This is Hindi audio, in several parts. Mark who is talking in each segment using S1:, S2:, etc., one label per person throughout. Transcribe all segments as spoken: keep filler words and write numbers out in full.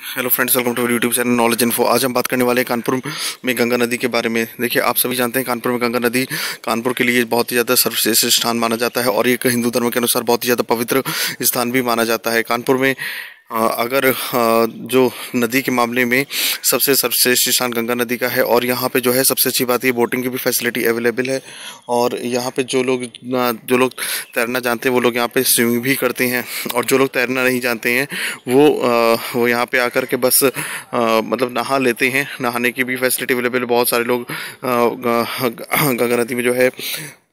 S1: Hello friends, welcome to YouTube channel knowledge info. आज हम बात करने वाले हैं कानपुर में गंगा नदी के बारे में। देखिए, आप सभी जानते हैं कानपुर में गंगा नदी कानपुर के लिए बहुत ही ज़्यादा सर्वश्रेष्ठ स्थान माना जाता है और एक हिंदू धर्म के अनुसार बहुत ही ज़्यादा पवित्र स्थान भी माना जाता है। कानपुर में अ, अगर अ, जो नदी के मामले में सबसे सर्वश्रेष्ठ स्थान गंगा नदी का है और यहाँ पे जो है सबसे अच्छी बात ये बोटिंग की भी फैसिलिटी अवेलेबल है। और यहाँ पे जो लोग जो लोग तैरना जानते हैं वो लोग यहाँ पे स्विमिंग भी करते हैं, और जो लोग तैरना नहीं जानते हैं वो आ, वो यहाँ पे आकर के बस आ, मतलब नहा लेते हैं। नहाने की भी फैसिलिटी अवेलेबल है। बहुत सारे लोग आ, गंगा नदी में जो है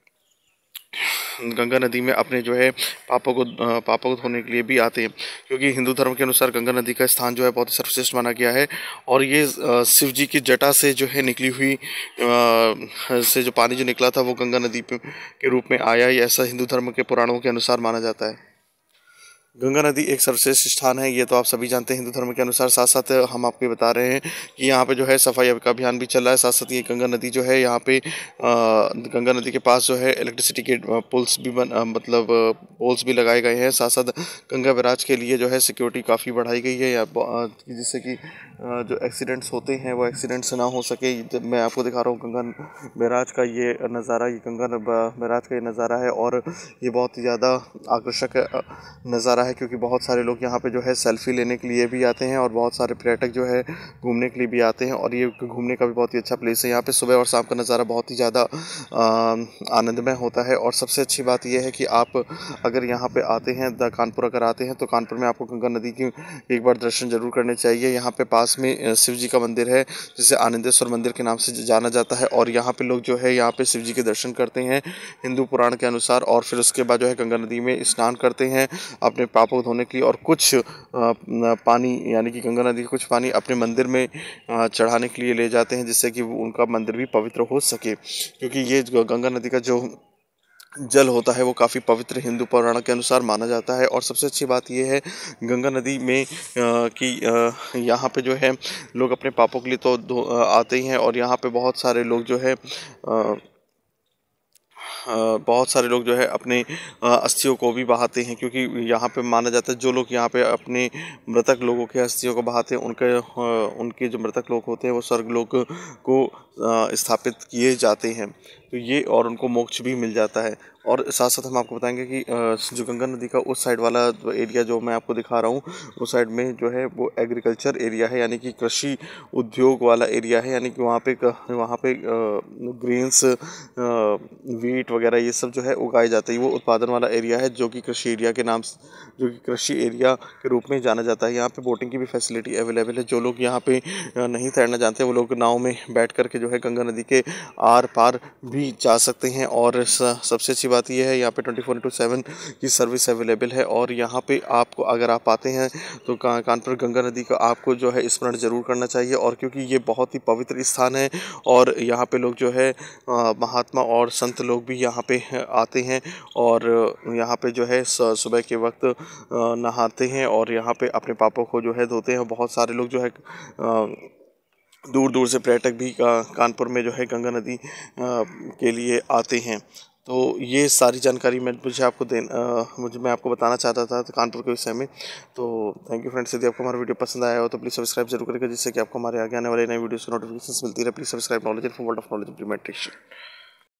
S1: गंगा नदी में अपने जो है पापों को पापों को धोने के लिए भी आते हैं, क्योंकि हिंदू धर्म के अनुसार गंगा नदी का स्थान जो है बहुत ही सर्वश्रेष्ठ माना गया है। और ये शिव जी की जटा से जो है निकली हुई से जो पानी जो निकला था वो गंगा नदी के रूप में आया, ये ऐसा हिंदू धर्म के पुराणों के अनुसार माना जाता है। गंगा नदी एक सर्वश्रेष्ठ स्थान है, ये तो आप सभी जानते हैं हिंदू धर्म के अनुसार। साथ साथ हम आपको ये बता रहे हैं कि यहाँ पे जो है सफाई का अभियान भी चल रहा है। साथ साथ ये गंगा नदी जो है यहाँ पे आ, गंगा नदी के पास जो है इलेक्ट्रिसिटी के पुल्स भी बन आ, मतलब पोल्स भी लगाए गए हैं। साथ साथ गंगा बैराज के लिए जो है सिक्योरिटी काफ़ी बढ़ाई गई है, जिससे कि जो एक्सीडेंट्स होते हैं वो एक्सीडेंट्स ना हो सके। जब मैं आपको दिखा रहा हूँ गंगा बैराज का ये नज़ारा, ये गंगा बैराज का ये नज़ारा है और ये बहुत ही ज़्यादा आकर्षक नज़ारा है, क्योंकि बहुत सारे लोग यहाँ पे जो है सेल्फी लेने के लिए भी आते हैं और बहुत सारे पर्यटक जो है घूमने के लिए भी आते हैं। और ये घूमने का भी बहुत ही अच्छा प्लेस है। यहाँ पे सुबह और शाम का नज़ारा बहुत ही ज़्यादा आनंदमय होता है। और सबसे अच्छी बात यह है कि आप अगर यहाँ पे आते हैं, कानपुर अगर आते हैं तो कानपुर में आपको गंगा नदी की एक बार दर्शन जरूर करने चाहिए। यहाँ पे पास में शिव जी का मंदिर है जिसे आनंदेश्वर मंदिर के नाम से जाना जाता है, और यहाँ पे लोग जो है यहाँ पे शिव जी के दर्शन करते हैं हिंदू पुराण के अनुसार। और फिर उसके बाद जो है गंगा नदी में स्नान करते हैं अपने पापों को धोने के लिए, और कुछ पानी यानी कि गंगा नदी कुछ पानी अपने मंदिर में चढ़ाने के लिए ले जाते हैं, जिससे कि उनका मंदिर भी पवित्र हो सके। क्योंकि ये गंगा नदी का जो जल होता है वो काफ़ी पवित्र हिंदू पुराण के अनुसार माना जाता है। और सबसे अच्छी बात यह है गंगा नदी में कि यहाँ पे जो है लोग अपने पापों के लिए तो आते ही हैं, और यहाँ पे बहुत सारे लोग जो है आ, बहुत सारे लोग जो है अपने अस्थियों को भी बहाते हैं, क्योंकि यहाँ पे माना जाता है जो लोग यहाँ पे अपने मृतक लोगों के अस्थियों को बहाते हैं उनके उनके जो मृतक लोग होते हैं वो स्वर्ग लोक को स्थापित किए जाते हैं, तो ये और उनको मोक्ष भी मिल जाता है। और साथ साथ हम आपको बताएंगे कि जो गंगा नदी का उस साइड वाला एरिया जो मैं आपको दिखा रहा हूँ उस साइड में जो है वो एग्रीकल्चर एरिया है, यानी कि कृषि उद्योग वाला एरिया है। यानी कि वहाँ पे वहाँ पे ग्रेन्स, वीट वगैरह ये सब जो है उगाए जाते हैं। वो उत्पादन वाला एरिया है जो कि कृषि एरिया के नाम जो कि कृषि एरिया के रूप में जाना जाता है। यहाँ पे बोटिंग की भी फैसिलिटी अवेलेबल है। जो लोग यहाँ पे नहीं तैरना जानते वो लोग नाव में बैठ करके जो है गंगा नदी के आर पार भी जा सकते हैं। और सबसे अच्छी बात यह है यहाँ पे ट्वेंटी फोर इंटू सेवन की सर्विस अवेलेबल है। और यहाँ पे आपको अगर आप आते हैं तो का, कानपुर गंगा नदी का आपको जो है स्मरण जरूर करना चाहिए, और क्योंकि ये बहुत ही पवित्र स्थान है और यहाँ पे लोग जो है महात्मा और संत लोग भी यहाँ पे आते हैं और यहाँ पे जो है सुबह के वक्त नहाते हैं और यहाँ पे अपने पापों को जो है धोते हैं। बहुत सारे लोग जो है दूर दूर से पर्यटक भी कानपुर में जो है गंगा नदी के लिए आते हैं। तो ये सारी जानकारी मैं मुझे आपको देना मुझे मैं आपको बताना चाहता था तो कानपुर के विषय में। तो थैंक यू फ्रेंड्स। यदि आपको हमारा वीडियो पसंद आया हो तो प्लीज़ सब्सक्राइब जरूर करेगा, जिससे कि आपको हमारे आगे आने वाले नए वीडियोस की नोटिफिकेशन मिलती रहे। Please subscribe knowledge info world of knowledge implementation.